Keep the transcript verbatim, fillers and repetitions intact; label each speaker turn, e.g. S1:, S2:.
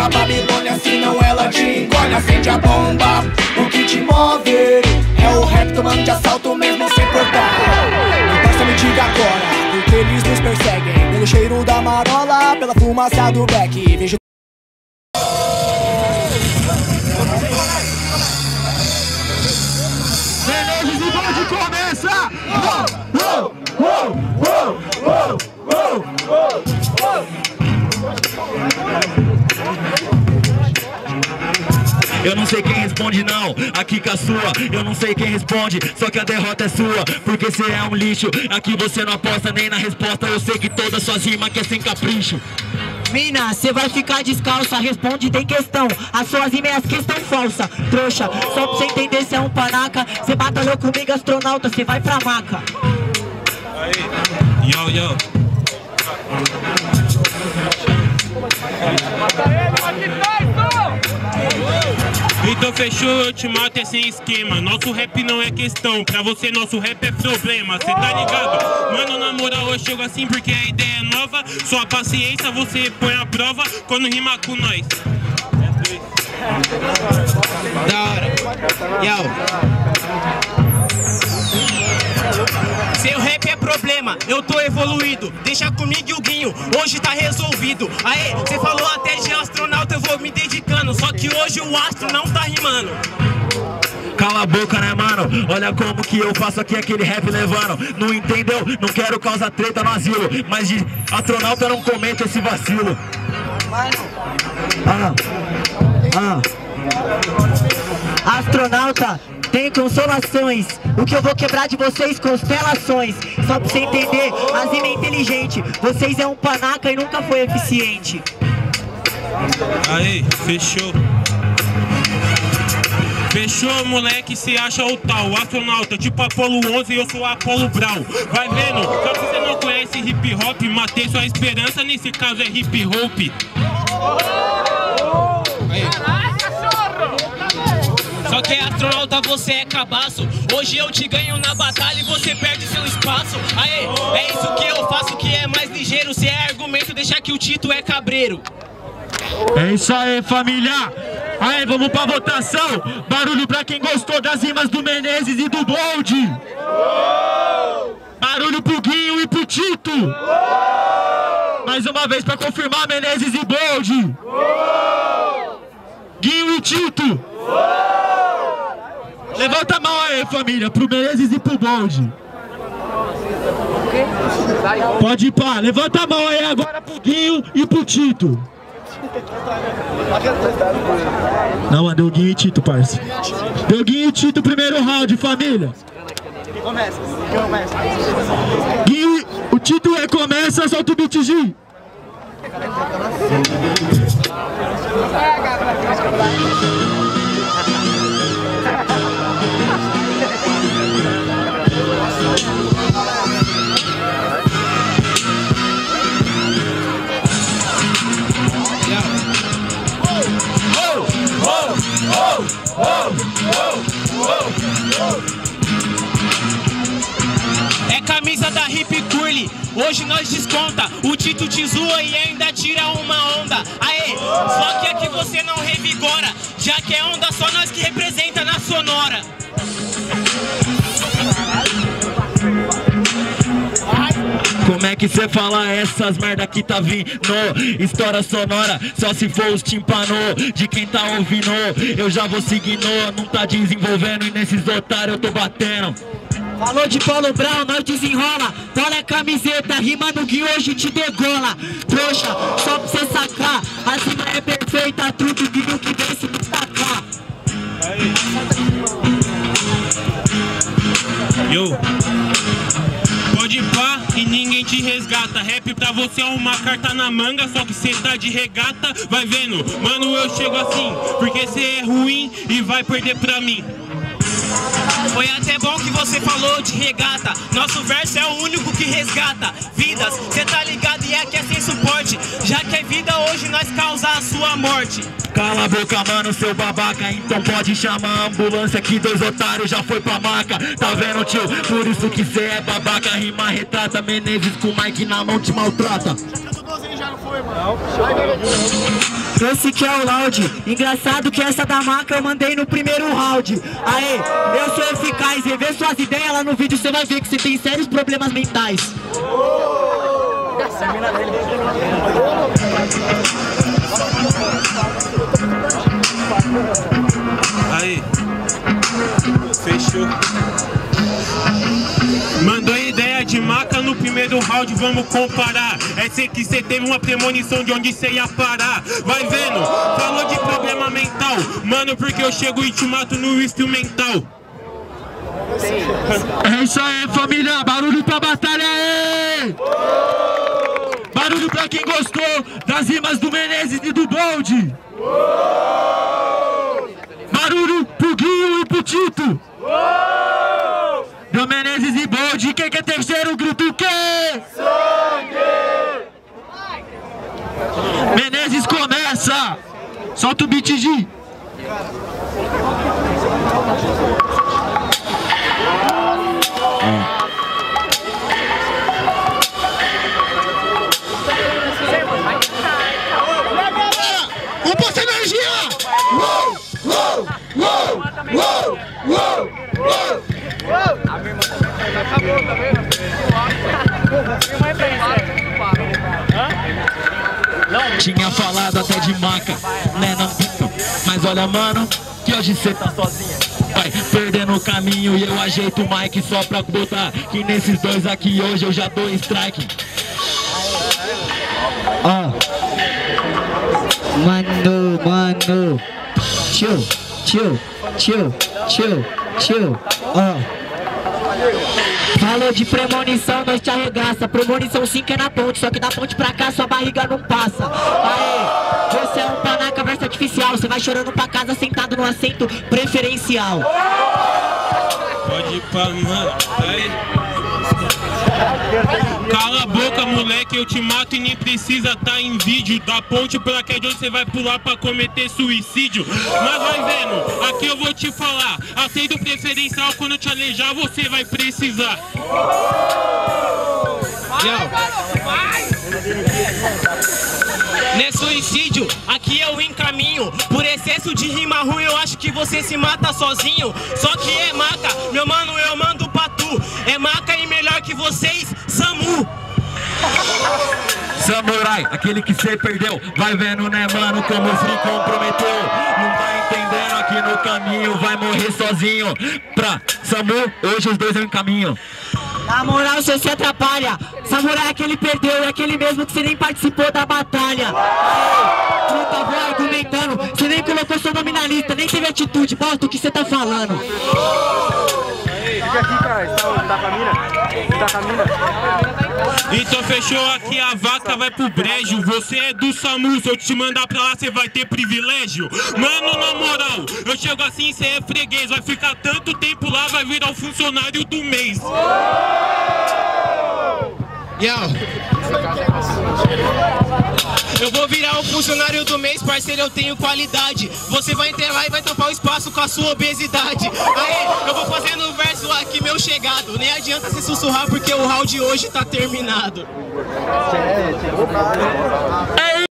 S1: da Babilônia, senão ela te engole. Acende a bomba, o que te move é o rap tomando de assalto mesmo sem portar. Não basta me diga agora, porque eles nos perseguem pelo cheiro da marola, pela fumaça do beck. Vejo
S2: Menezes e Bold começa! Uou, uou, uou, uou, uou, uou, uou.
S3: Eu não sei quem responde não, aqui com a sua. Eu não sei quem responde, só que a derrota é sua. Porque cê é um lixo, aqui você não aposta nem na resposta. Eu sei que todas suas rimas que é sem capricho.
S4: Mina, cê vai ficar descalça, responde tem questão. As suas rimas questão falsa, trouxa. Só pra cê entender cê é um panaca. Cê batalhou comigo astronauta, cê vai pra maca.
S5: Aí, yo, yo. Então fechou, eu te mato é sem esquema. Nosso rap não é questão, pra você nosso rap é problema. Cê tá ligado? Mano, na moral eu chego assim porque a ideia é nova. Sua paciência você põe à prova quando rima com nós.
S6: Da hora. Yo. Seu rap é problema, eu tô evoluído. Deixa comigo e o Guinho, hoje tá resolvido. Aê, cê falou até de astronauta, eu vou me dedicando. Só que hoje o astro não tá rimando.
S3: Cala a boca, né, mano? Olha como que eu faço aqui aquele rap levando. Não entendeu? Não quero causar treta no asilo, mas de astronauta não comenta esse vacilo. Ah, ah.
S4: Astronauta, tem consolações. O que eu vou quebrar de vocês, constelações. Só pra você entender, a Zima é inteligente. Vocês é um panaca e nunca foi eficiente.
S5: Aí, fechou. Fechou, moleque, cê acha o tal astronauta, tipo Apolo onze e eu sou Apolo Brown. Vai vendo, só que você não conhece hip hop. Matei sua esperança, nesse caso é hip hop.
S6: Só que é astronauta, você é cabaço. Hoje eu te ganho na batalha e você perde seu espaço. Aê, é isso que eu faço que é mais ligeiro. Se é argumento, deixa que o Tito é cabreiro.
S2: É isso aí, família! Aí, vamos pra votação! Barulho pra quem gostou das rimas do Menezes e do Bold! Barulho pro Guinho e pro Tito! Mais uma vez pra confirmar Menezes e Bold! Guinho e Tito! Levanta a mão aí, família, pro Menezes e pro Bold! Pode ir pá, levanta a mão aí agora pro Guinho e pro Tito! Não, mano, deu Guinho e Tito, parça. Deu Guinho e Tito, primeiro round, família. Quem começa? Quem começa? Guinho, o Tito recomeça, solta o beat, G.
S6: É camisa da Hip Curly, hoje nós desconta. O Tito te zoa e ainda tira uma onda. Aê, só que aqui você não revigora, já que é onda só nós que representa na sonora.
S3: Como é que cê fala essas merda que tá vindo? História sonora, só se for os timpanô de quem tá ouvindo. Eu já vou seguindo, não tá desenvolvendo e nesses otários eu tô batendo.
S4: Falou de Paulo Brown, nós desenrola. Olha a camiseta, rima no Gui hoje te degola. Trouxa, só pra cê sacar, a cima é perfeita, truque vivo que vem se destacar.
S5: Yo. Pode pá e ninguém te resgata. Rap pra você é uma carta na manga, só que cê tá de regata. Vai vendo, mano, eu chego assim, porque cê é ruim e vai perder pra mim.
S6: Foi até bom que você falou de regata. Nosso verso é o único que resgata vidas, cê tá ligado e aqui é sem suporte. Já que é vida, hoje nós causa a sua morte.
S3: Cala a boca, mano, seu babaca. Então pode chamar a ambulância que dois otários já foi pra maca. Tá vendo, tio? Por isso que cê é babaca. Rima retrata, Menezes com o Mike na mão te maltrata.
S7: Já cantou doze já não foi, mano? Não.
S4: esse que é o Loud. Engraçado que essa da maca eu mandei no primeiro round. Aê, eu sou eficaz. Rever suas ideias lá no vídeo, você vai ver que você tem sérios problemas mentais.
S5: Aí, fechou. Mandou ideia de maca no primeiro round, vamos comparar. É ser que cê teve uma premonição de onde cê ia parar. Vai vendo, falou de problema mental. Mano, porque eu chego e te mato no instrumental.
S2: É isso aí, família, barulho pra batalha aí! Barulho pra quem gostou das rimas do Menezes e do Bold! Barulho pro Guinho e pro Tito! Do Menezes e Bold, quem quer terceiro grito o quê? Sangue! Menezes começa! Solta o beat, G! Vamos passar energia! Uou! Uou! Uou! Uou! Uou! Uou! Acabou, tá vendo?
S3: Tinha falado até de maca, né, não? Mas olha, mano, que hoje cê tá sozinha. Vai perdendo o caminho e eu ajeito o mic só pra botar que nesses dois aqui hoje eu já dou strike.
S4: Ó, oh. Mano, mano, tio, tio, tio, tio, tio, ó. Oh. Falou de premonição, nós te arregaça. Premonição cinco é na ponte, só que da ponte pra cá sua barriga não passa. Aê, você é um panaca verso artificial. Você vai chorando pra casa sentado no assento preferencial.
S5: Pode ir pra mano, aí. Cala a boca, moleque, eu te mato e nem precisa tá em vídeo. Da ponte pra cá de onde você vai pular pra cometer suicídio. Mas vai vendo, aqui eu vou te falar. Aceito preferencial, quando eu te alejar você vai precisar.
S6: Não é suicídio, aqui eu encaminho. Por excesso de rima ruim eu acho que você se mata sozinho. Só que é maca, meu mano, eu mando pra tu. É maca e melhor que vocês, Samu.
S3: Samurai, aquele que cê perdeu. Vai vendo, né, mano, como o Free comprometeu. Não tá entendendo aqui no caminho, vai morrer sozinho. Pra Samu, hoje os dois eu encaminho.
S4: Na moral, você se atrapalha. Samurai é aquele perdeu, é aquele mesmo que você nem participou da batalha. Aê, truta, vou argumentando. Você nem colocou seu nome na lista, nem teve atitude. Bosta, o que você tá falando?
S7: Fica aqui, cara. Tá com a mina? Tá com a mina?
S5: Então fechou, aqui a vaca vai pro brejo. Você é do Samu, se eu te mandar pra lá cê vai ter privilégio. Mano, na moral, eu chego assim, cê é freguês. Vai ficar tanto tempo lá, vai virar o funcionário do mês.
S6: Yo. Eu vou virar o funcionário do mês, parceiro, eu tenho qualidade. Você vai entrar lá e vai tampar o espaço com a sua obesidade. Aí, eu vou fazendo o verso aqui, meu chegado. Nem adianta se sussurrar porque o round hoje tá terminado.